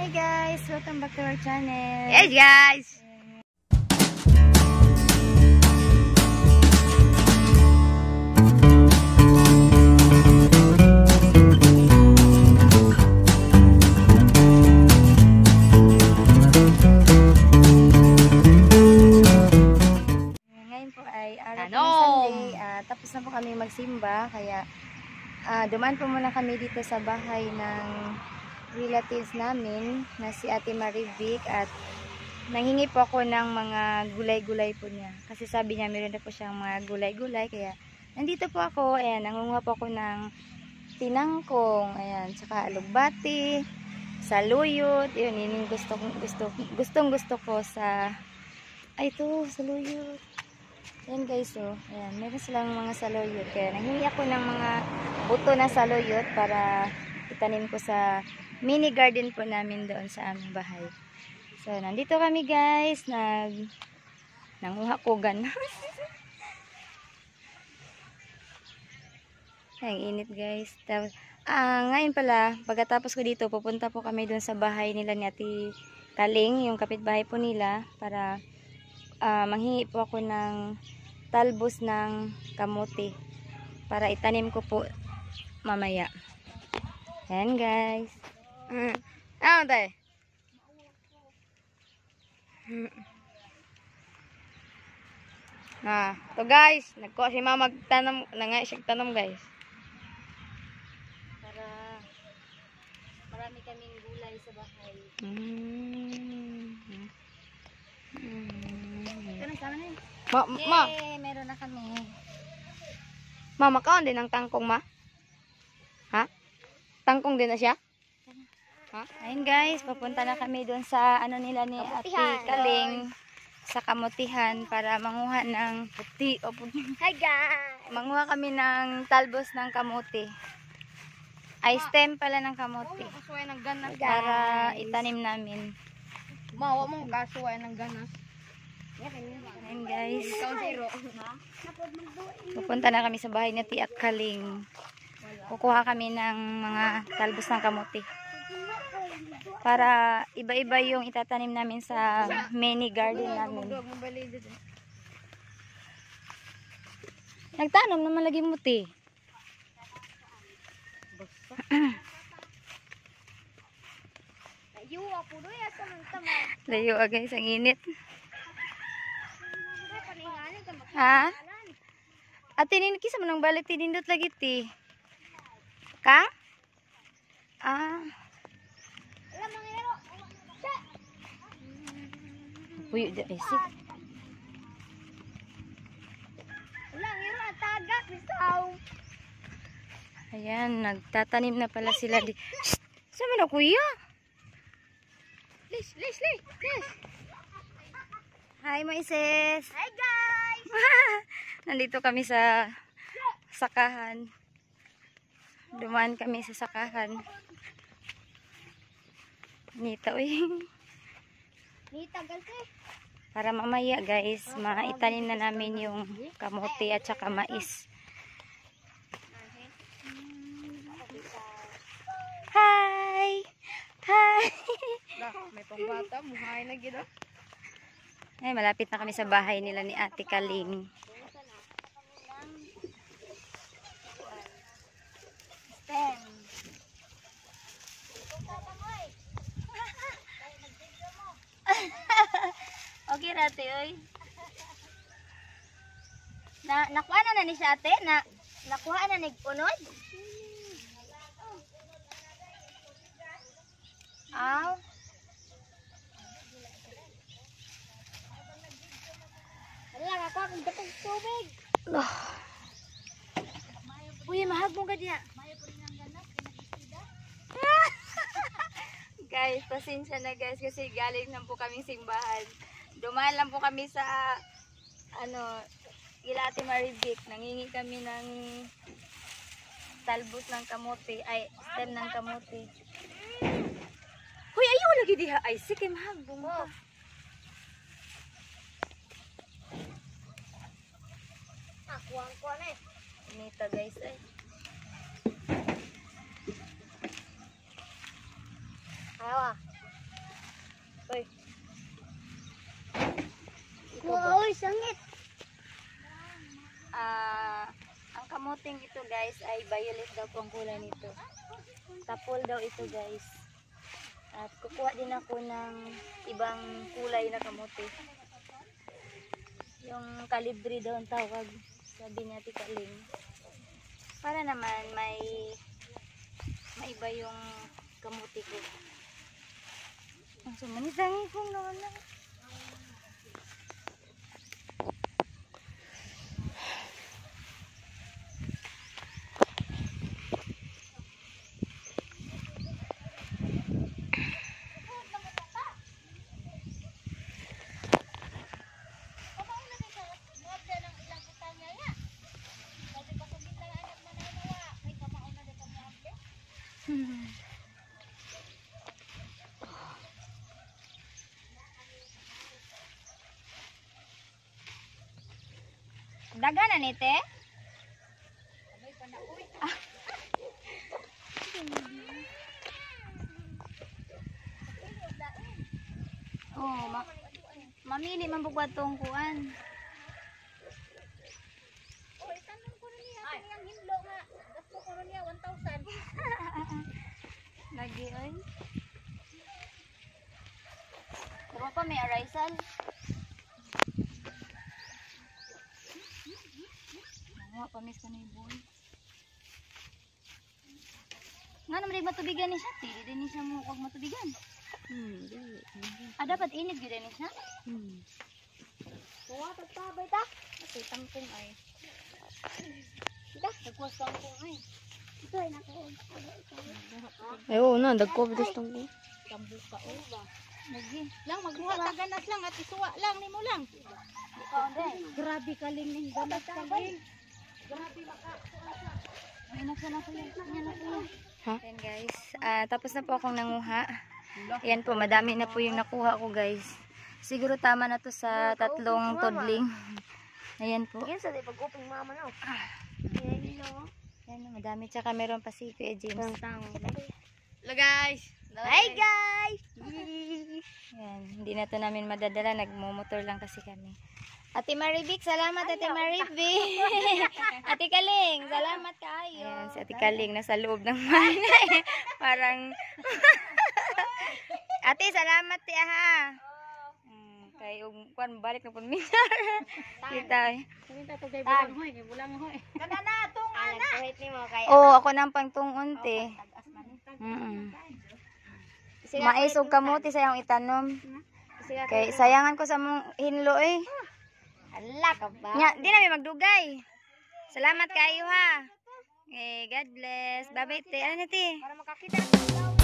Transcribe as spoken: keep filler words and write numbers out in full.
Hi guys! Welcome back to our channel. Yes guys! Ngayon po ay araw po ng Tanom! Sunday. Uh, tapos na po kami magsimba. Kaya uh, dumaan po muna kami dito sa bahay ng relatives namin na si Ate Marivic at nanghingi po ako ng mga gulay-gulay po niya. Kasi sabi niya meron na po siyang mga gulay-gulay. Kaya nandito po ako. Ayan, nangunguha po ako ng tinangkong. Ayan, tsaka alugbati, saluyot. Yun, yun yung gusto, gusto, gustong gusto ko sa... Ay, ito, saluyot. Ayan guys, oh. Ayan, meron silang mga saluyot. Kaya nanghingi ako ng mga buto na saluyot para itanim ko sa mini garden po namin doon sa aming bahay. So, nandito kami guys. Nag... Nanguha ko ganas. Ang init guys. Tapos, ah, ngayon pala, pagkatapos ko dito, pupunta po kami doon sa bahay nila ni Ate Kaling, yung kapitbahay po nila, para uh, manghingi po ako ng talbos ng kamote para itanim ko po mamaya. Ayan guys. Mm. Ano tayo? Ah, to guys, nagkuha si mama magtanong, nangay siya tanong guys. Para marami kaming gulay sa bahay. Mm. Mm. Ito na, sama na yun. Ma, ma, Yay! Meron na kami. mama kaon din ng tangkong ma? Ha? Tangkong din na siya? Ha? Ayun guys, papunta na kami doon sa ano nila ni Ate Kaling sa kamutihan para manguha ng puti o puti. Hi guys! Manguha kami ng talbos ng kamote. Ay stem pala ng kamote Kasuway ng ganas. para itanim namin. Mawa mong kasuway ng ganas. Ayun guys. Ikaw zero. Pupunta na kami sa bahay ni Ate Kaling. Kukuha kami ng mga talbos ng kamote. Para iba-iba yung itatanim namin sa mini garden namin. Nagtanom naman lagi muti. Layo guys, ang init. Ha? At tinin kisa mo nang balik tinindot lagi ti. Ka? Ah. Uy, da basic. Ayan, nagtatanim na pala sila di. Shh! Sama na kuya. Lish, lish, lish, lish. Hi Moises. Hi guys! Nandito kami sa sakahan. Dumaan kami sa sakahan. Nita, uy. Nita, galse. Para mamaya guys, maitanim na namin yung kamote at saka mais. Hi! Hi! May pangbata, buhay na gino. Ay, malapit na kami sa bahay nila ni Ate Kaling. Stem. Okay rate oy. Na nakuha na na ni siya ate na nakuha na ni unod. Aw. Wala ako akong datong tubig. Oh. Uy, mahag mo ka diya. Guys, pasensya na guys kasi galing lang po kami simbahan. Dumaan lang po kami sa ano, kila Ate Marivic. Nangingi kami ng talbos ng kamote, ay stem ng kamote. Hoy, ayaw lagi diha. Ay, sige mahag mo. Oh. Ako ang kuwan eh. Nita guys ay. Ayaw ah. toy. Wow, sangit. Ah, ang kamuting ito guys ay violet daw po ang kulay nito. Tapol daw ito guys. At kukuha din ako ng ibang kulay na kamuti. Yung kalibre daw ang tawag, sabi ni Ate Kaling. Para naman may maiba yung kamuti ko. Ang sumanitangin kong naman lang. Hmm. Daga na nite? Ah. Oh, ma mamili man bugwa tong kuan. Oh, itanong ko na niya kung yung himlo nga. Gasto ko na niya one thousand. Lagi ay. Diba pa may arisal? Nga, pamis ka na yung boy. Nga naman rin matubigan ni siya. Tili din ni siya mo huwag matubigan. Hmm, di. Ah, dapat init yun din ni siya. Hmm. Kuha, tagtabay ta. Kasi tangkong ay. Ika, nagkuwas tangkong ay. Ito ay nako. Ay, oo na, dagko bitas tong ko. Tambo ka o ba? Lagi. Lang, magbuha ta ganas lang at isuwa lang nimo lang. Ikaw din. Grabe ka ling ning ganas ka ling. Grabe maka. May naksa na ko yan. Yan na ko yan. Ha? Ayan guys. Ah, tapos na po akong nanguha. Ayan po, madami na po yung nakuha ko guys. Siguro tama na to sa tatlong tudling. Ayan po. Yan sa di pag-uping mama no. Hello. Ayan, madami. Tsaka meron pa si Kuya James. Hello guys. Hi guys! Ayan, hindi na to namin madadala. Nagmumotor lang kasi kami. Ate Maribik, salamat Ate Maribik. Ate Kaling, salamat kayo. Ayan, si Ate Kaling nasa loob ng bahay. Parang... Ate, salamat ti ha. Hmm, kay um, kuan balik na pun minsan. Kita. Kumita to kay bulang hoy, kay bulang hoy. Kada na tong ana. Kahit ni mo kay oh, ako nang pangtungon te. Mm. Mais ug kamote sayang itanom. Kay sayangan ko sa mong hinlo eh. Hala ka ba? Nya, di na may magdugay. Salamat kayo ha. Eh, God bless. Bye-bye te. Ano te? Para makakita.